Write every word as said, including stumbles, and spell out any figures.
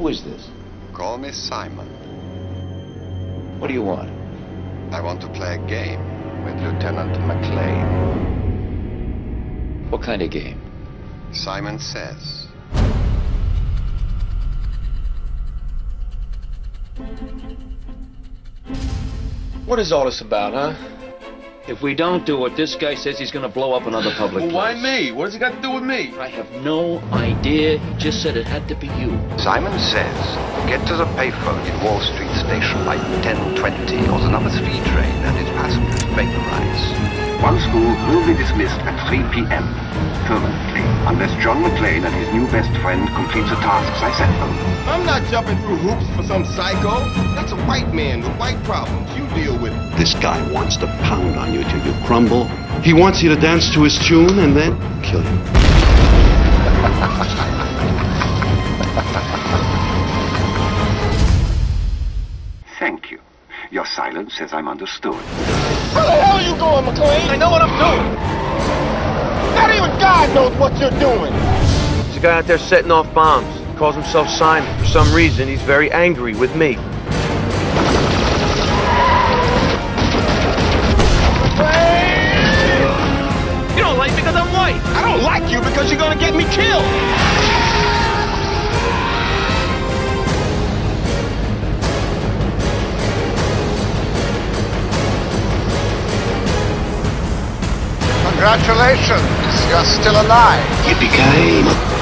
Who is this? Call me Simon. What do you want? I want to play a game with Lieutenant McLean. What kind of game? Simon Says. What is all this about, huh? If we don't do it, this guy says he's gonna blow up another public Well, why place. me? What has it got to do with me? I have no idea. He just said it had to be you. Simon Says, get to the payphone in Wall Street Station by ten twenty, or the number three train and its passengers vaporize. One school will be dismissed at three p m permanently, unless John McClane and his new best friend complete the tasks I set them. I'm not jumping through hoops for some psycho. That's a white man with white problems. You deal with it. This guy wants to pound on you till you crumble. He wants you to dance to his tune and then kill you. Thank you. Your silence says I'm understood. Where the hell are you going, McLean? I know what I'm doing. Not even God knows what you're doing. There's a guy out there setting off bombs. He calls himself Simon. For some reason, he's very angry with me. You don't like me because I'm white. I don't like you because you're gonna get me killed. Congratulations, you're still alive. Yippee-ki-yay.